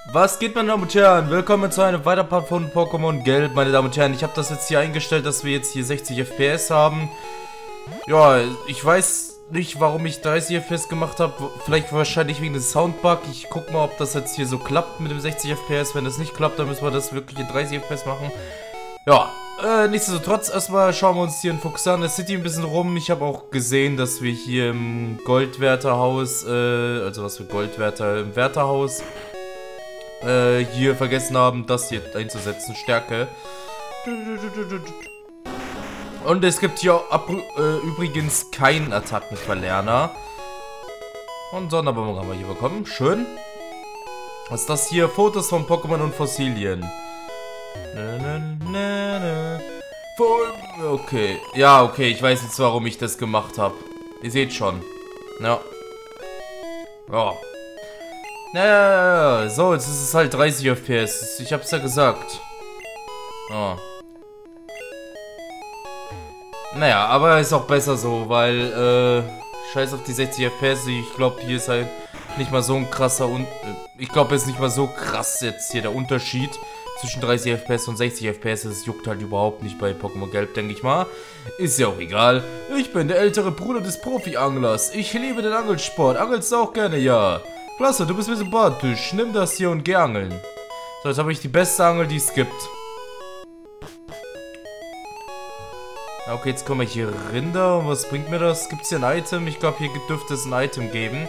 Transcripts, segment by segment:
Was geht, meine Damen und Herren? Willkommen zu einem weiteren Part von Pokémon Gelb, meine Damen und Herren. Ich habe das jetzt hier eingestellt, dass wir jetzt hier 60 FPS haben. Ja, ich weiß nicht, warum ich 30 FPS gemacht habe. Vielleicht wahrscheinlich wegen des Soundbug. Ich guck mal, ob das jetzt hier so klappt mit dem 60 FPS. Wenn das nicht klappt, dann müssen wir das wirklich in 30 FPS machen. Ja, nichtsdestotrotz, erstmal schauen wir uns hier in Fuxana City ein bisschen rum. Ich habe auch gesehen, dass wir hier im Goldwärterhaus, also was für Goldwärter, im Wärterhaus, hier vergessen haben, das hier einzusetzen, Stärke. Und es gibt hier übrigens keinen Attackenverlerner. Und Sonderbonbon haben wir hier bekommen, schön. Was ist das hier? Fotos von Pokémon und Fossilien. Okay, ja, okay, ich weiß jetzt, warum ich das gemacht habe. Ihr seht schon. Ja. Ja. Naja, so, jetzt ist es halt 30 FPS. Ich hab's ja gesagt. Oh. Naja, aber ist auch besser so, weil, scheiß auf die 60 FPS. Ich glaube, hier ist halt nicht mal so ein krasser ich glaube, es ist nicht mal so krass jetzt hier der Unterschied zwischen 30 FPS und 60 FPS. Das juckt halt überhaupt nicht bei Pokémon Gelb, denke ich mal. Ist ja auch egal. Ich bin der ältere Bruder des Profi-Anglers. Ich liebe den Angelsport. Angelst du auch gerne? Ja. Klasse, du bist mir sympathisch. Nimm das hier und geh angeln. So, jetzt habe ich die beste Angel, die es gibt. Okay, jetzt kommen wir hier Rinder. Und was bringt mir das? Gibt es hier ein Item? Ich glaube, hier dürfte es ein Item geben.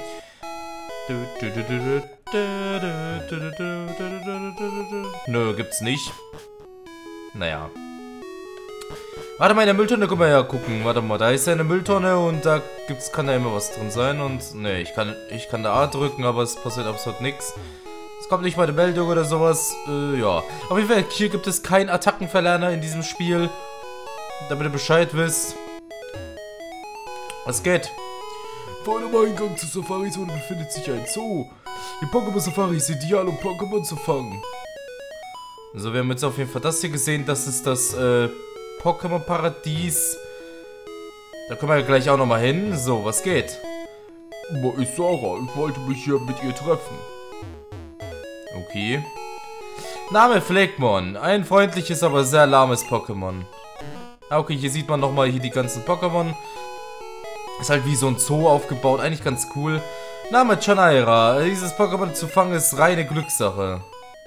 Nö, gibt's nicht. Naja. Warte mal, in der Mülltonne können wir ja gucken. Warte mal, da ist ja eine Mülltonne und da kann da immer was drin sein. Und ne, ich kann da A drücken, aber es passiert absolut nichts. Es kommt nicht mal eine Meldung oder sowas. Ja. Auf jeden Fall, hier gibt es keinen Attackenverlerner in diesem Spiel. Damit ihr Bescheid wisst. Was geht? Vor dem Eingang zur Safari-Zone befindet sich ein Zoo. Die Pokémon-Safari ist ideal, um Pokémon zu fangen. So, wir haben jetzt auf jeden Fall das hier gesehen. Das ist das, Pokémon-Paradies. Da können wir ja gleich auch nochmal hin. So, was geht? Wo ist Sarah? Ich wollte mich hier mit ihr treffen. Okay. Name Phlegmon. Ein freundliches, aber sehr lahmes Pokémon. Okay, hier sieht man nochmal hier die ganzen Pokémon. Ist halt wie so ein Zoo aufgebaut. Eigentlich ganz cool. Name Chanaira. Dieses Pokémon zu fangen ist reine Glückssache.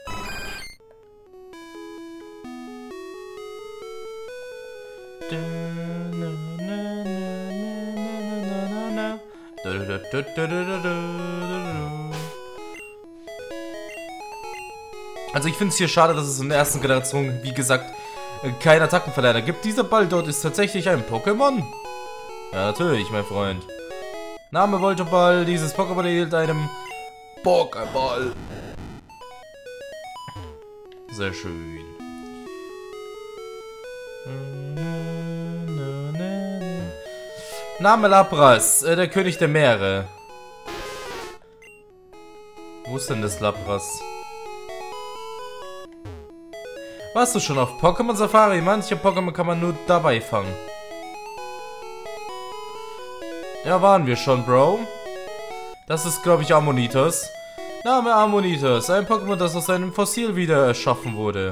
Also ich finde es hier schade, dass es in der ersten Generation, wie gesagt, keinen Attackenverleiher gibt. Dieser Ball dort ist tatsächlich ein Pokémon. Ja, natürlich, mein Freund. Name Voltoball. Dieses Pokémon erhielt einem Pokéball. Sehr schön. Name Lapras, der König der Meere. Wo ist denn das Lapras? Warst du schon auf Pokémon Safari? Manche Pokémon kann man nur dabei fangen. Ja, waren wir schon, Bro. Das ist, glaube ich, Ammonitas. Name Ammonitas. Ein Pokémon, das aus einem Fossil wieder erschaffen wurde.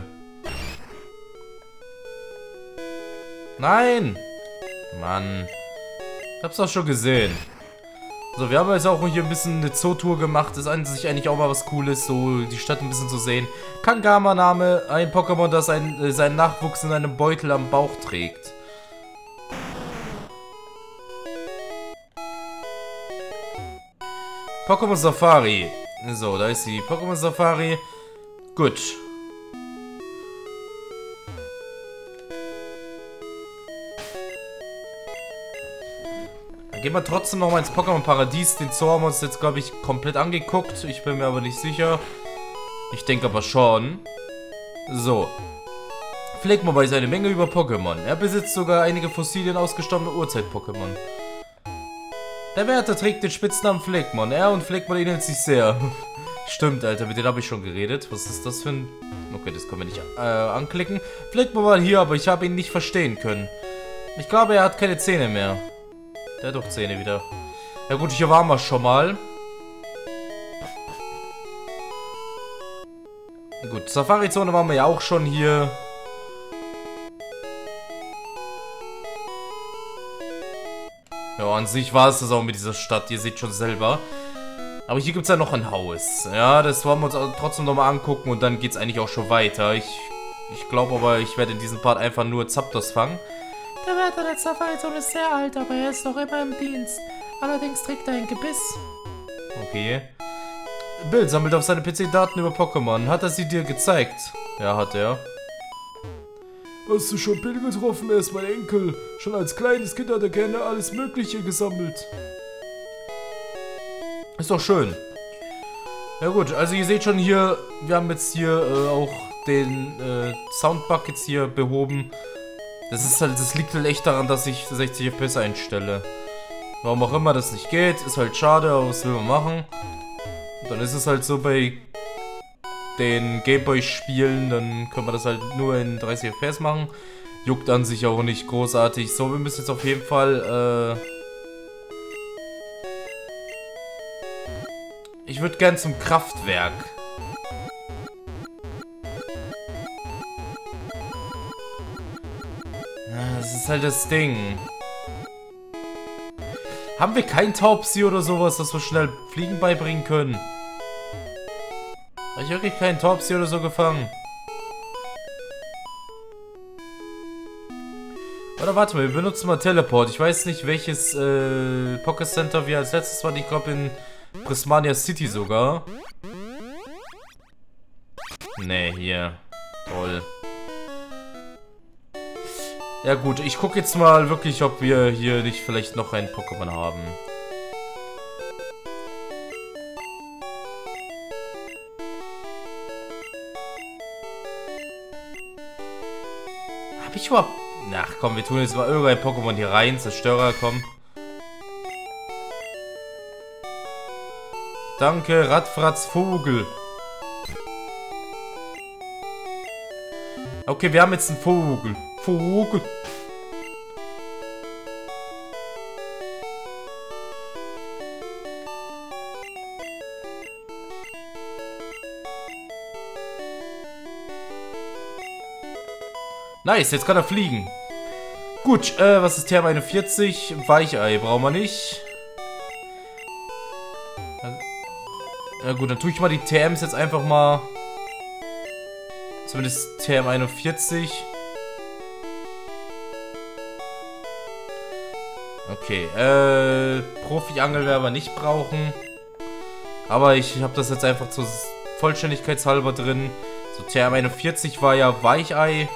Nein! Mann. Ich hab's doch schon gesehen. So, wir haben jetzt auch hier ein bisschen eine Zootour gemacht. Das ist an sich eigentlich auch mal was Cooles, so die Stadt ein bisschen zu sehen. Kangama-Name, ein Pokémon, das seinen Nachwuchs in einem Beutel am Bauch trägt. Pokémon Safari. So, da ist die Pokémon Safari. Gut. Dann gehen wir trotzdem nochmal ins Pokémon Paradies. Den Zoo haben wir uns jetzt, glaube ich, komplett angeguckt. Ich bin mir aber nicht sicher. Ich denke aber schon. So. Phlegmon weiß eine Menge über Pokémon. Er besitzt sogar einige Fossilien ausgestorbene Urzeit-Pokémon. Der Wärter trägt den Spitznamen Phlegmon. Er und Phlegmon ähneln sich sehr. Stimmt, Alter, mit denen habe ich schon geredet. Was ist das für ein... Okay, das können wir nicht anklicken. Phlegmon war hier, aber ich habe ihn nicht verstehen können. Ich glaube, er hat keine Zähne mehr. Der hat doch Zähne wieder. Ja gut, hier waren wir schon mal. Gut, Safari-Zone waren wir ja auch schon hier. Ja, an sich war es das auch mit dieser Stadt. Ihr seht schon selber. Aber hier gibt es ja noch ein Haus. Ja, das wollen wir uns trotzdem nochmal angucken und dann geht es eigentlich auch schon weiter. Ich glaube aber, ich werde in diesem Part einfach nur Zapdos fangen. Der Wärter der Safari-Zone ist sehr alt, aber er ist noch immer im Dienst. Allerdings trägt er ein Gebiss. Okay. Bill sammelt auf seine PC Daten über Pokémon. Hat er sie dir gezeigt? Ja, hat er. Hast du schon Bill getroffen? Er ist mein Enkel. Schon als kleines Kind hat er gerne alles Mögliche gesammelt. Ist doch schön. Ja gut, also ihr seht schon hier, wir haben jetzt hier auch den Soundbug jetzt hier behoben. Das liegt halt echt daran, dass ich 60 FPS einstelle. Warum auch immer das nicht geht, ist halt schade, aber was will man machen? Und dann ist es halt so bei den Gameboy-Spielen, dann können wir das halt nur in 30 FPS machen. Juckt an sich auch nicht großartig. So, wir müssen jetzt auf jeden Fall, ich würde gern zum Kraftwerk. Ja, das ist halt das Ding. Haben wir kein Taubsi oder sowas, das wir schnell Fliegen beibringen können? Habe ich wirklich keinen Taubsi oder so gefangen? Oder warte mal, wir benutzen mal Teleport. Ich weiß nicht, welches Poké Center wir als letztes waren. Ich glaube in Prismania City sogar. Ne, hier. Toll. Ja gut, ich gucke jetzt mal wirklich, ob wir hier nicht vielleicht noch ein Pokémon haben. Hab ich überhaupt... Ach komm, wir tun jetzt mal irgendein Pokémon hier rein. Zerstörer, komm. Danke, Radfratz Vogel. Okay, wir haben jetzt einen Vogel. Vogel. Nice, jetzt kann er fliegen. Gut, was ist TM41? Weichei, brauchen wir nicht. Ja gut, dann tue ich mal die TMs jetzt einfach mal. Zumindest TM41. Okay, Profi-Angel werden wir nicht brauchen. Aber ich habe das jetzt einfach zur Vollständigkeitshalber drin. So, TM41 war ja Weichei.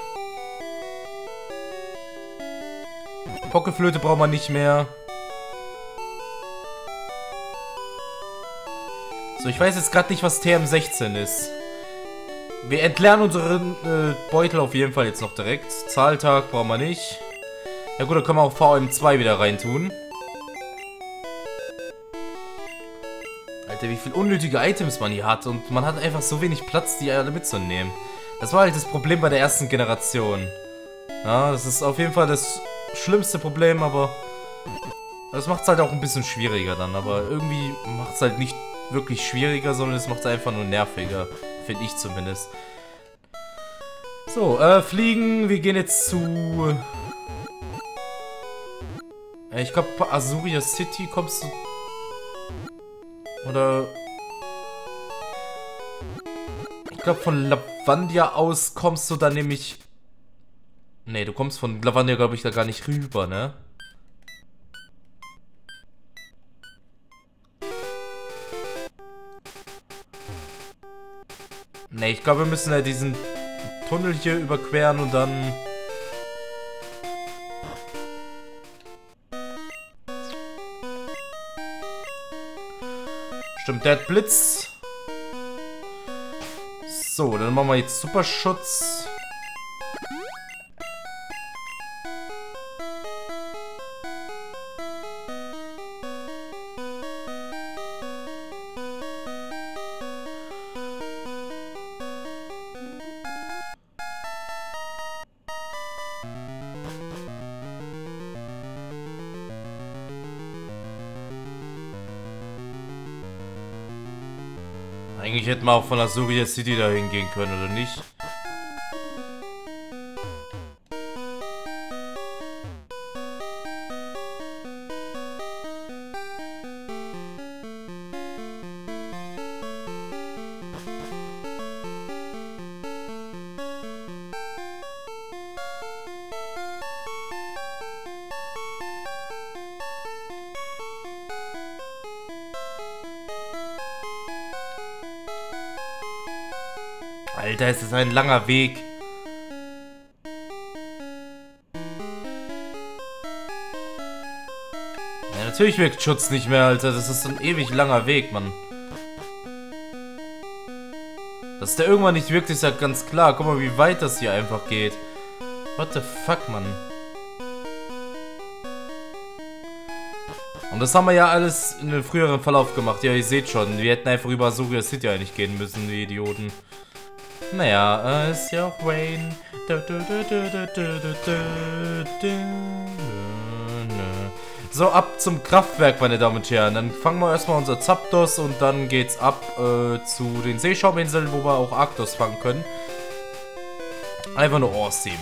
Pokeflöte brauchen wir nicht mehr. So, ich weiß jetzt gerade nicht, was TM16 ist. Wir entleeren unseren Beutel auf jeden Fall jetzt noch direkt. Zahltag brauchen wir nicht. Ja gut, dann können wir auch VM2 wieder reintun. Alter, wie viele unnötige Items man hier hat. Und man hat einfach so wenig Platz, die alle mitzunehmen. Das war halt das Problem bei der ersten Generation. Ja, das ist auf jeden Fall das schlimmste Problem, aber das macht es halt auch ein bisschen schwieriger dann. Aber irgendwie macht es halt nicht wirklich schwieriger, sondern es macht es einfach nur nerviger. Finde ich zumindest. So, fliegen. Wir gehen jetzt zu... Ich glaube, Azuria City kommst du... Oder... Ich glaube, von Lavandia aus kommst du dann nämlich... Nee, du kommst von Lavandia, glaube ich, da gar nicht rüber, ne? Nee, ich glaube, wir müssen ja diesen Tunnel hier überqueren und dann... Stimmt, der hat Blitz. So, dann machen wir jetzt Superschutz. Eigentlich hätten wir auch von Azuria City da hingehen können, oder nicht? Alter, es ist ein langer Weg. Ja, natürlich wirkt Schutz nicht mehr, Alter. Das ist ein ewig langer Weg, Mann. Dass der irgendwann nicht wirkt, ist ja ganz klar. Guck mal, wie weit das hier einfach geht. What the fuck, Mann. Und das haben wir ja alles in einem früheren Verlauf gemacht. Ja, ihr seht schon. Wir hätten einfach über Azuria City eigentlich gehen müssen, die Idioten. Naja, ist ja auch Rain. So, ab zum Kraftwerk, meine Damen und Herren. Dann fangen wir erstmal unser Zapdos und dann geht's ab zu den Seeschauminseln, wo wir auch Arktos fangen können. Einfach nur awesome.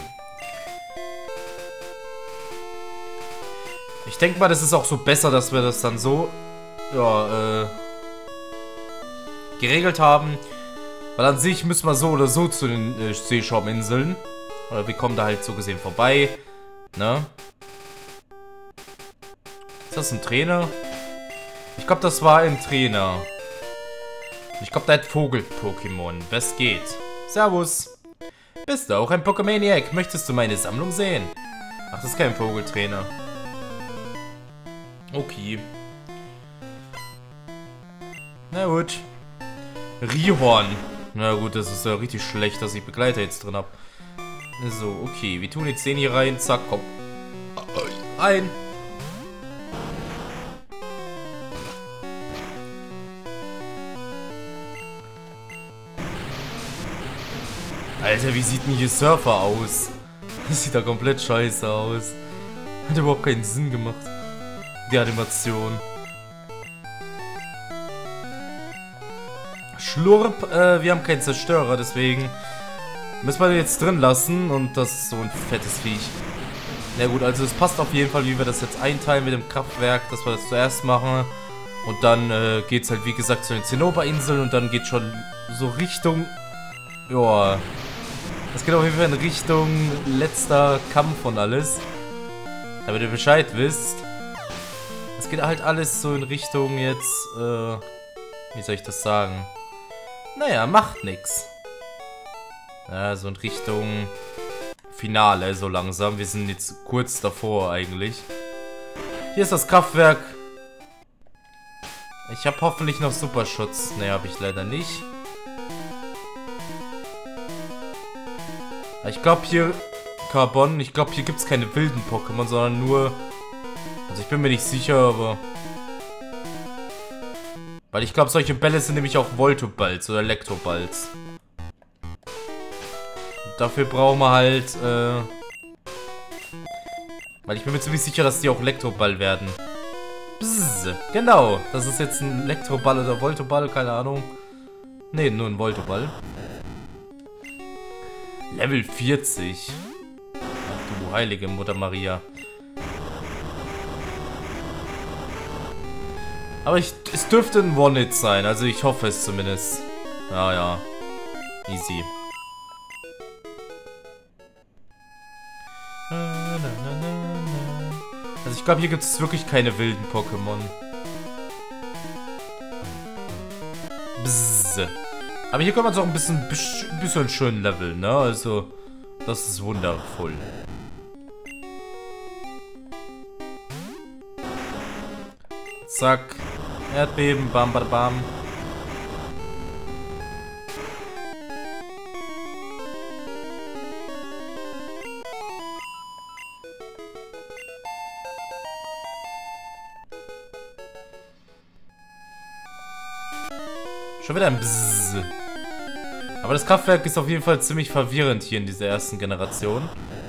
Ich denke mal, das ist auch so besser, dass wir das dann so, ja, geregelt haben. Weil an sich müssen wir so oder so zu den Seeschauminseln. Oder wir kommen da halt so gesehen vorbei. Ne? Ist das ein Trainer? Ich glaube, das war ein Trainer. Ich glaube, der hat Vogel-Pokémon. Was geht? Servus. Bist du auch ein Pokémaniac? Möchtest du meine Sammlung sehen? Ach, das ist kein Vogeltrainer. Okay. Na gut. Rihorn. Na gut, das ist ja richtig schlecht, dass ich Begleiter jetzt drin habe. So, okay. Wir tun jetzt den hier rein. Zack, komm. Ein. Alter, wie sieht denn hier Surfer aus? Das sieht da komplett scheiße aus. Hat überhaupt keinen Sinn gemacht. Die Animation. Schlurp, wir haben keinen Zerstörer, deswegen müssen wir den jetzt drin lassen und das ist so ein fettes Viech. Na gut, also es passt auf jeden Fall, wie wir das jetzt einteilen mit dem Kraftwerk, dass wir das zuerst machen und dann geht's halt wie gesagt zu den Zinnober-Inseln und dann geht schon so Richtung, ja, das geht auf jeden Fall in Richtung letzter Kampf und alles, damit ihr Bescheid wisst. Es geht halt alles so in Richtung jetzt, wie soll ich das sagen? Naja, macht nix. Ja, so in Richtung Finale so langsam. Wir sind jetzt kurz davor eigentlich. Hier ist das Kraftwerk. Ich habe hoffentlich noch Superschutz. Ne, habe ich leider nicht. Ich glaube hier, Carbon, ich glaube hier gibt es keine wilden Pokémon, sondern nur... Also ich bin mir nicht sicher, aber... Weil ich glaube, solche Bälle sind nämlich auch Voltoballs oder Elektroballs. Und dafür brauchen wir halt, weil ich bin mir ziemlich sicher, dass die auch Elektroball werden. Bzzz, genau, das ist jetzt ein Elektroball oder Voltoball, keine Ahnung. Ne, nur ein Voltoball. Level 40. Ach du heilige Mutter Maria. Aber es dürfte ein One-Hit sein, also ich hoffe es zumindest. Ja, ja. Easy. Also ich glaube, hier gibt es wirklich keine wilden Pokémon. Bzzz. Aber hier kann man es auch ein bisschen schön leveln, ne? Also, das ist wundervoll. Zack. Erdbeben, bam, bam, bam. Schon wieder ein Bzzz. Aber das Kraftwerk ist auf jeden Fall ziemlich verwirrend hier in dieser ersten Generation.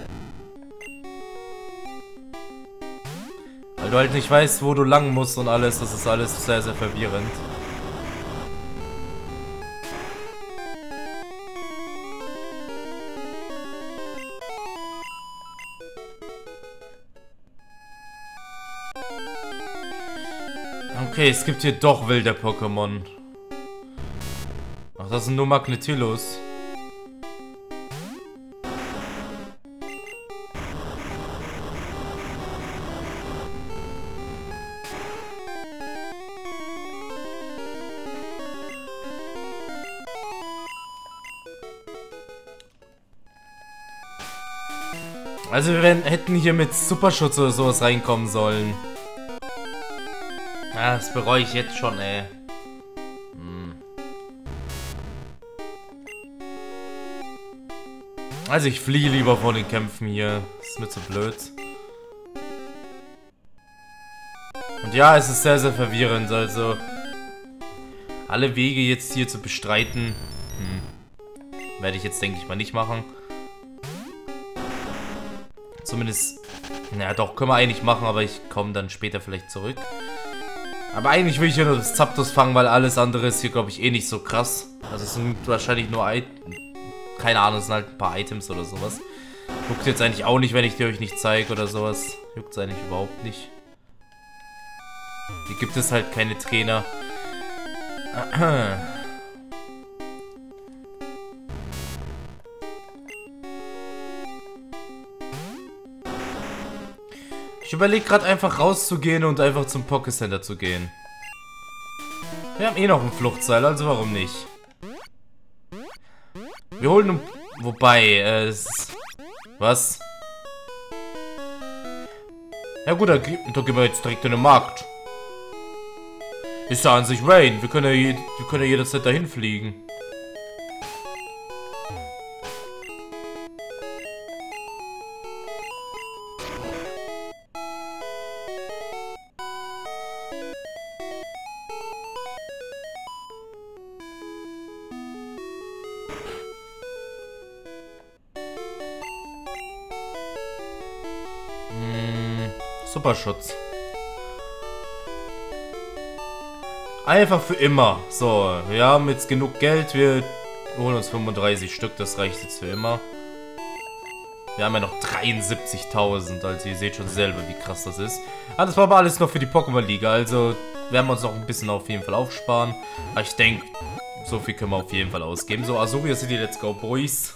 Weil du halt nicht weißt, wo du lang musst und alles. Das ist alles sehr, sehr verwirrend. Okay, es gibt hier doch wilde Pokémon. Ach, das sind nur Magnetillos. Also wir hätten hier mit Superschutz oder sowas reinkommen sollen. Ah, das bereue ich jetzt schon, ey. Also ich fliehe lieber vor den Kämpfen hier. Das ist mir zu blöd. Und ja, es ist sehr, sehr verwirrend. Also alle Wege jetzt hier zu bestreiten, werde ich jetzt, denke ich mal, nicht machen. Zumindest, naja doch, können wir eigentlich machen, aber ich komme dann später vielleicht zurück. Aber eigentlich will ich ja nur das Zapdos fangen, weil alles andere ist hier, glaube ich, eh nicht so krass. Also es sind wahrscheinlich nur, keine Ahnung, es sind halt ein paar Items oder sowas. Juckt jetzt eigentlich auch nicht, wenn ich die euch nicht zeige oder sowas. Juckt es eigentlich überhaupt nicht. Hier gibt es halt keine Trainer. Ich überlege gerade einfach rauszugehen und einfach zum Poké Center zu gehen. Wir haben eh noch ein Fluchtseil, also warum nicht? Wir holen... Wobei, was? Ja gut, da gehen wir jetzt direkt in den Markt. Ist ja an sich Rain. Wir können ja jederzeit dahin fliegen. Superschutz. Einfach für immer. So, wir haben jetzt genug Geld. Wir holen uns 35 Stück. Das reicht jetzt für immer. Wir haben ja noch 73.000. Also ihr seht schon selber, wie krass das ist. Ah, das war aber alles noch für die Pokémon-Liga. Also werden wir uns noch ein bisschen auf jeden Fall aufsparen. Aber ich denke, so viel können wir auf jeden Fall ausgeben. So, Azuria City, let's go, boys.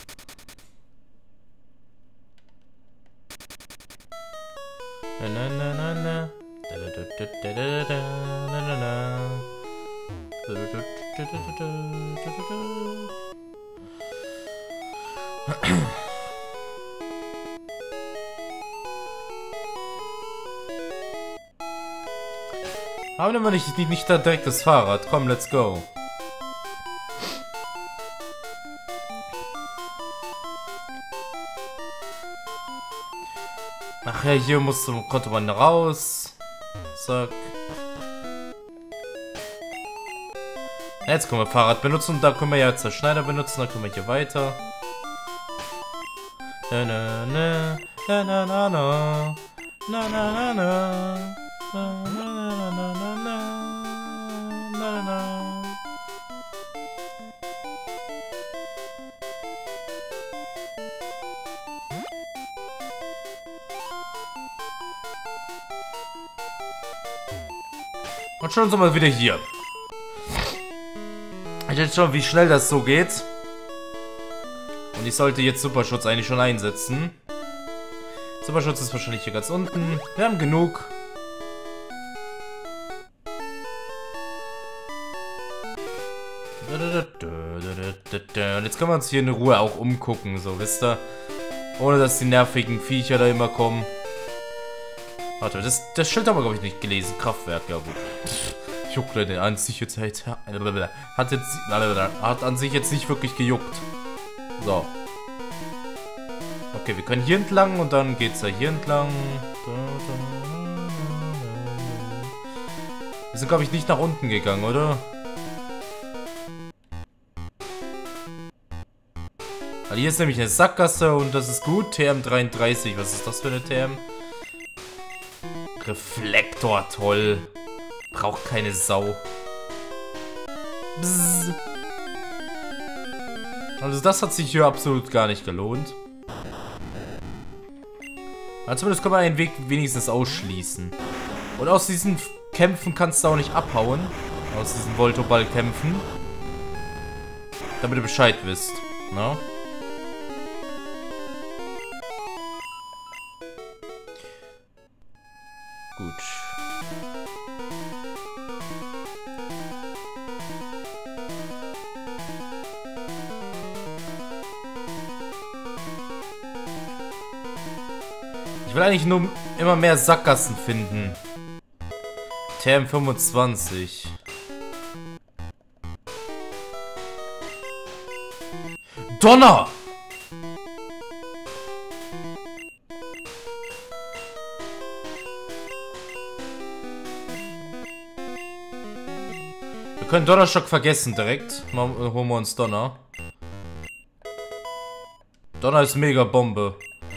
Haben wir nicht da direkt das Fahrrad? Komm, let's go. Ach ja, hier konnte man raus. Zack. Jetzt können wir Fahrrad benutzen und da können wir ja Zerschneider benutzen, dann können wir hier weiter. Na na na na na na na na na na na. Und schon sind wir wieder hier. Ich weiß schon, wie schnell das so geht. Und ich sollte jetzt Superschutz eigentlich schon einsetzen. Superschutz ist wahrscheinlich hier ganz unten. Wir haben genug. Und jetzt können wir uns hier in Ruhe auch umgucken, so, wisst ihr? Ohne dass die nervigen Viecher da immer kommen. Warte, das Schild haben wir, glaube ich, nicht gelesen. Kraftwerk, ja gut. Juckt Leute, an sich jetzt halt... Hat an sich jetzt nicht wirklich gejuckt. So. Okay, wir können hier entlang und dann geht's ja hier entlang. Wir sind, glaube ich, nicht nach unten gegangen, oder? Weil hier ist nämlich eine Sackgasse und das ist gut. TM33, was ist das für eine TM? Reflektor, toll. Braucht keine Sau. Bzzz. Also das hat sich hier absolut gar nicht gelohnt. Aber zumindest können wir einen Weg wenigstens ausschließen. Und aus diesen Kämpfen kannst du auch nicht abhauen. Aus diesen Voltoball-Kämpfen. Damit ihr Bescheid wisst. Ne? Gut. Ich will eigentlich nur immer mehr Sackgassen finden. TM25. Donner! Wir können Donnerschock vergessen direkt. Holen wir uns Donner. Donner ist mega Bombe.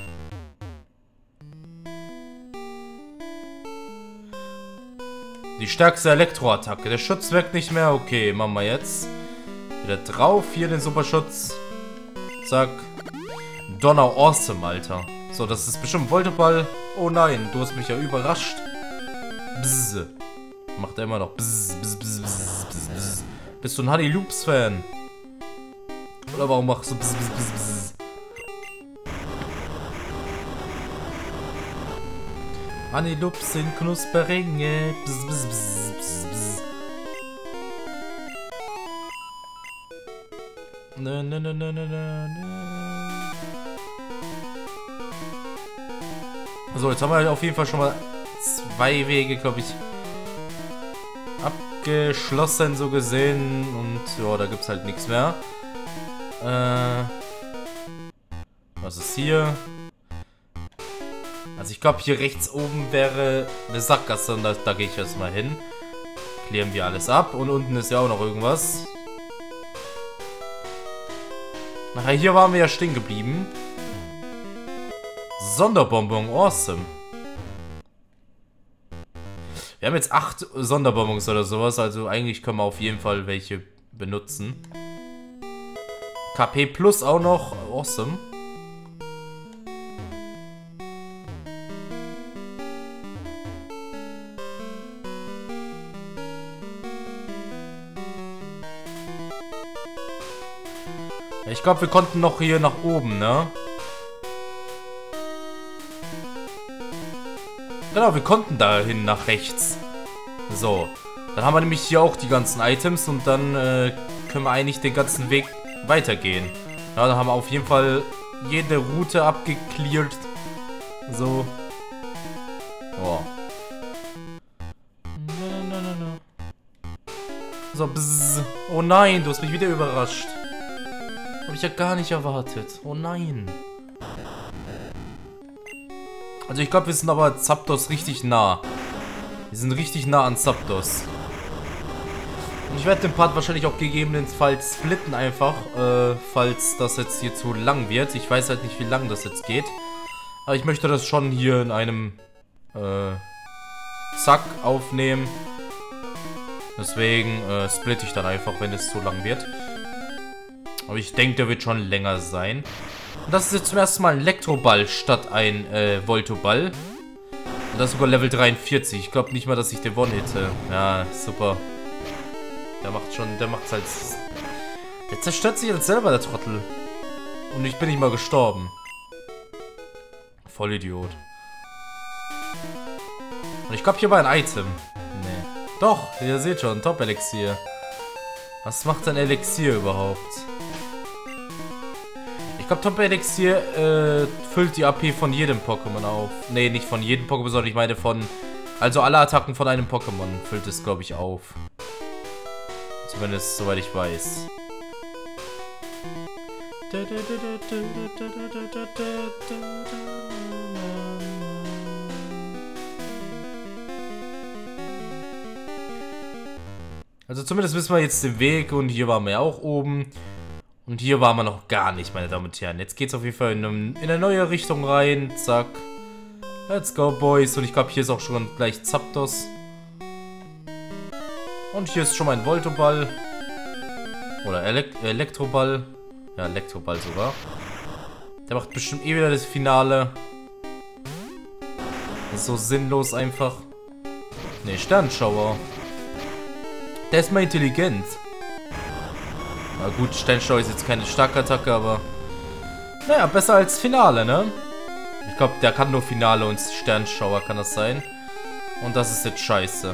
Die stärkste Elektroattacke. Der Schutz wirkt nicht mehr. Okay, machen wir jetzt. Wieder drauf. Hier den Superschutz. Zack. Donner awesome, Alter. So, das ist bestimmt Voltoball. Oh nein, du hast mich ja überrascht. Bzz. Macht er immer noch. Bzz, bzz, bzz, bzz, bzz, bzz. Bist du ein Honey Loops Fan? Oder warum machst du bzz, bzz, bzz, bzz? Honey Loops sind Knusperringe. Bzz, bzz, bzz, bzz, bzz. Ne, ne, ne, ne, ne, ne. So, jetzt haben wir auf jeden Fall schon mal 2 Wege, glaube ich, abgeschlossen, so gesehen. Und ja, da gibt es halt nichts mehr. Was ist hier? Also ich glaube, hier rechts oben wäre eine Sackgasse und da gehe ich jetzt mal hin. Klären wir alles ab. Und unten ist ja auch noch irgendwas. Nachher hier waren wir ja stehen geblieben. Sonderbonbon, awesome. Wir haben jetzt 8 Sonderbonbons oder sowas, also eigentlich können wir auf jeden Fall welche benutzen. KP Plus auch noch, awesome. Ich glaube, wir konnten noch hier nach oben, ne? Genau, wir konnten dahin nach rechts. So. Dann haben wir nämlich hier auch die ganzen Items und dann können wir eigentlich den ganzen Weg weitergehen. Ja, dann haben wir auf jeden Fall jede Route abgeklärt. So. Oh. So, bzzz. Oh nein, du hast mich wieder überrascht. Habe ich ja gar nicht erwartet. Oh nein. Also ich glaube, wir sind aber Zapdos richtig nah. Wir sind richtig nah an Zapdos. Und ich werde den Part wahrscheinlich auch gegebenenfalls splitten einfach, falls das jetzt hier zu lang wird. Ich weiß halt nicht, wie lang das jetzt geht. Aber ich möchte das schon hier in einem Zack aufnehmen. Deswegen splitte ich dann einfach, wenn es zu lang wird. Aber ich denke, der wird schon länger sein. Und das ist jetzt zum ersten Mal ein Elektroball statt ein Voltoball. Und das ist sogar Level 43. Ich glaube nicht mal, dass ich den One-hitte. Ja, super. Der macht's halt... Der zerstört sich jetzt selber, der Trottel. Und ich bin nicht mal gestorben. Vollidiot. Und ich glaube, hier war ein Item. Nee. Doch, ihr seht schon, Top-Elixier. Was macht ein Elixier überhaupt? Ich glaube, Top-Elixier füllt die AP von jedem Pokémon auf. Nee, nicht von jedem Pokémon, sondern ich meine von... Also alle Attacken von einem Pokémon füllt es, glaube ich, auf. Zumindest, soweit ich weiß. Also zumindest wissen wir jetzt den Weg und hier waren wir ja auch oben. Und hier waren wir noch gar nicht, meine Damen und Herren. Jetzt geht's auf jeden Fall in eine neue Richtung rein. Zack. Let's go, Boys. Und ich glaube, hier ist auch schon gleich Zapdos. Und hier ist schon mal ein Voltoball. Oder Elektroball. Ja, Elektroball sogar. Der macht bestimmt eh wieder das Finale. Das ist so sinnlos einfach. Ne, Sternschauer. Der ist mal intelligent. Na gut, Sternschauer ist jetzt keine starke Attacke, aber... Naja, besser als Finale, ne? Ich glaube, der kann nur Finale und Sternschauer kann das sein. Und das ist jetzt scheiße.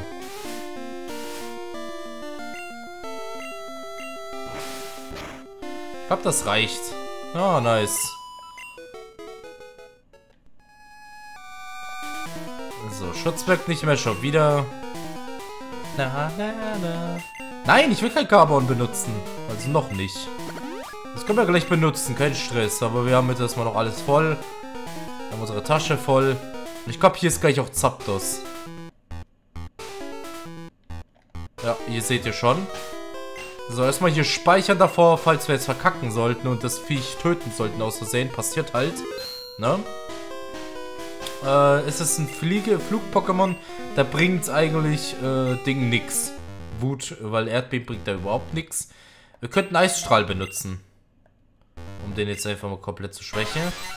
Ich glaube, das reicht. Ah, nice. So, Schutz wirkt nicht mehr, schon wieder. Na, na, na. Nein, ich will kein Carbon benutzen. Also noch nicht. Das können wir gleich benutzen, kein Stress. Aber wir haben jetzt erstmal noch alles voll. Wir haben unsere Tasche voll. Ich glaube, hier ist gleich auch Zapdos. Ja, hier seht ihr schon. So, erstmal hier speichern davor, falls wir jetzt verkacken sollten und das Viech töten sollten aus Versehen. Passiert halt. Ne? Es ist ein Flug-Pokémon. Da bringt eigentlich Ding nix. Wut, weil Erdbeben bringt da überhaupt nichts. Wir könnten Eisstrahl benutzen. Um den jetzt einfach mal komplett zu schwächen.